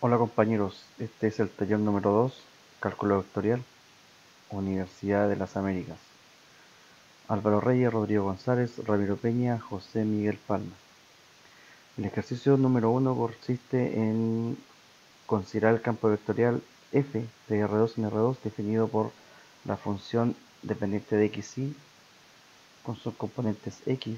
Hola compañeros, este es el taller número 2, Cálculo Vectorial, Universidad de las Américas. Álvaro Reyes, Rodrigo González, Ramiro Peña, José Miguel Palma. El ejercicio número 1 consiste en considerar el campo vectorial f de R2 en R2 definido por la función dependiente de xy con sus componentes x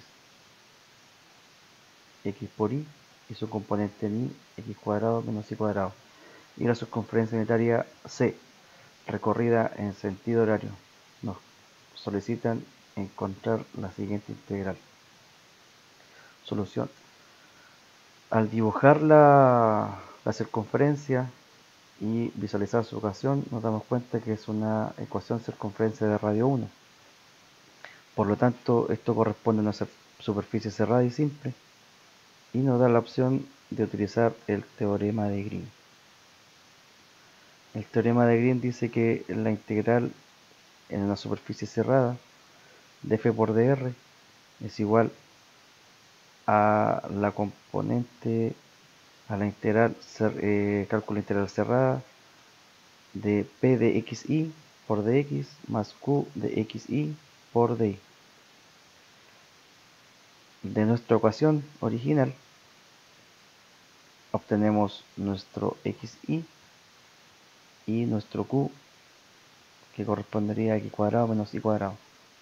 por y su componente en y, x cuadrado menos y cuadrado, y la circunferencia unitaria c recorrida en sentido horario. Nos solicitan encontrar la siguiente integral. Solución. Al dibujar la circunferencia y visualizar su ecuación, nos damos cuenta que es una ecuación circunferencia de radio 1. Por lo tanto, esto corresponde a una superficie cerrada y simple y nos da la opción de utilizar el teorema de Green. El teorema de Green dice que la integral en una superficie cerrada de f por dr es igual a la componente, a la integral, cálculo integral cerrada de p de xy por dx más q de xy por dy. De nuestra ecuación original obtenemos nuestro xy y nuestro q, que correspondería a x cuadrado menos y cuadrado.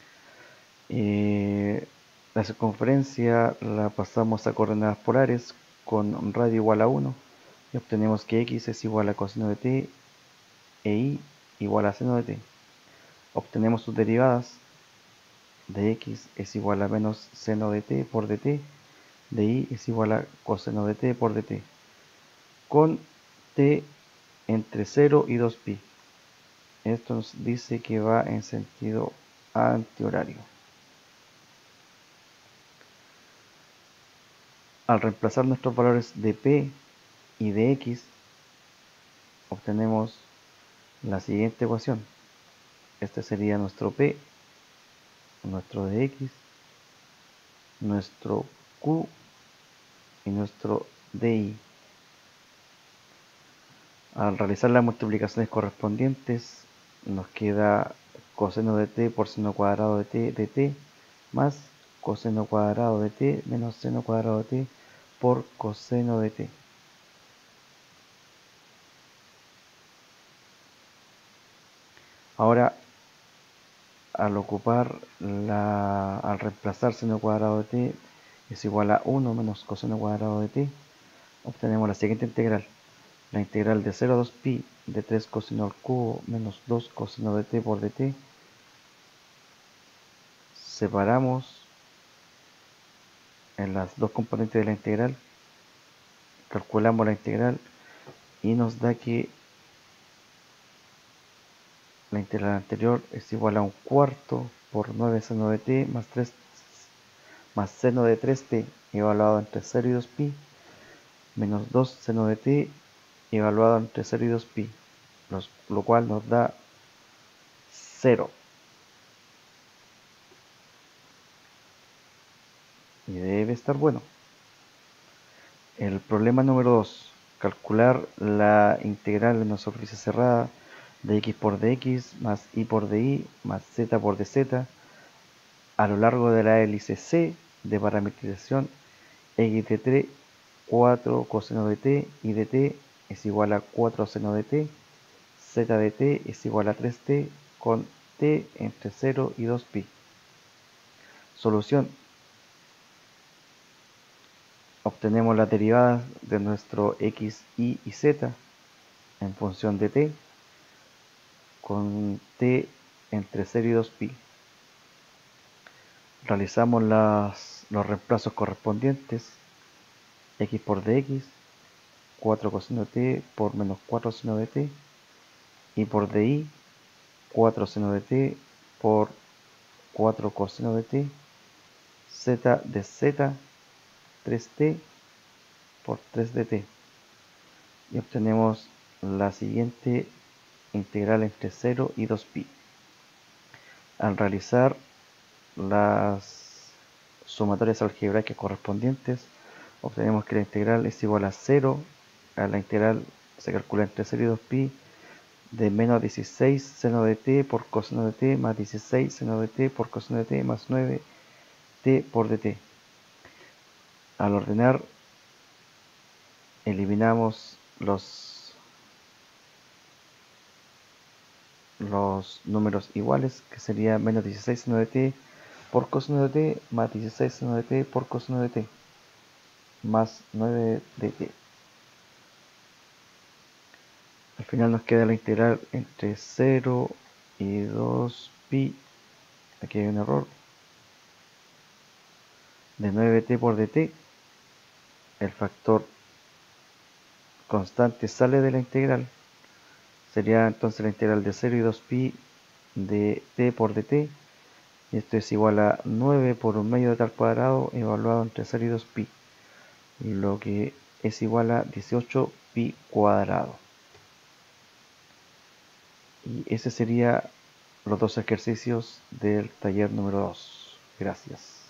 La circunferencia la pasamos a coordenadas polares con radio igual a 1 y obtenemos que x es igual a coseno de t e y igual a seno de t. Obtenemos sus derivadas. De x es igual a menos seno de t por dt, de y es igual a coseno de t por dt, con t entre 0 y 2pi. Esto nos dice que va en sentido antihorario. Al reemplazar nuestros valores de p y de x, obtenemos la siguiente ecuación. Este sería nuestro p, nuestro de x, nuestro q y nuestro dy. Al realizar las multiplicaciones correspondientes, nos queda coseno de t por seno cuadrado de t más coseno cuadrado de t menos seno cuadrado de t por coseno de t. Ahora, al reemplazar seno cuadrado de t es igual a 1 menos coseno cuadrado de t, obtenemos la siguiente integral. La integral de 0 a 2pi de 3 coseno al cubo menos 2 coseno de t por dt. Separamos en las dos componentes de la integral, calculamos la integral y nos da que la integral anterior es igual a un cuarto por 9 seno de t más 3 más seno de 3t evaluado entre 0 y 2pi menos 2 seno de t evaluado entre 0 y 2pi, lo cual nos da 0. Y debe estar bueno. El problema número 2. Calcular la integral de una superficie cerrada de x por dx más y por dy más z por dz a lo largo de la hélice C de parametrización x de t 4 coseno de t y de t es igual a 4 seno de t, z de t es igual a 3t con t entre 0 y 2pi. Solución. Obtenemos las derivadas de nuestro x, y z en función de t con t entre 0 y 2pi. Realizamos los reemplazos correspondientes. X por dx, 4 coseno de t por menos 4 seno de t, y por dy, 4 seno de t por 4 coseno de t, z de z, 3t por 3 de t. Y obtenemos la siguiente integral entre 0 y 2pi. Al realizar las sumatorias algebraicas correspondientes, obtenemos que la integral es igual a 0 a la integral se calcula entre 0 y 2pi de menos 16 seno de t por coseno de t más 16 seno de t por coseno de t más 9t por dt. Al ordenar, eliminamos los números iguales, que sería menos 16 seno de t por coseno de t más 16 seno de t por coseno de t más 9 de t. Al final nos queda la integral entre 0 y 2pi, aquí hay un error, de 9t por dt. El factor constante sale de la integral. Sería entonces la integral de 0 y 2pi de t por dt. Y esto es igual a 9 por un medio de t al cuadrado evaluado entre 0 y 2pi, lo que es igual a 18pi cuadrado. Y ese sería los dos ejercicios del taller número 2. Gracias.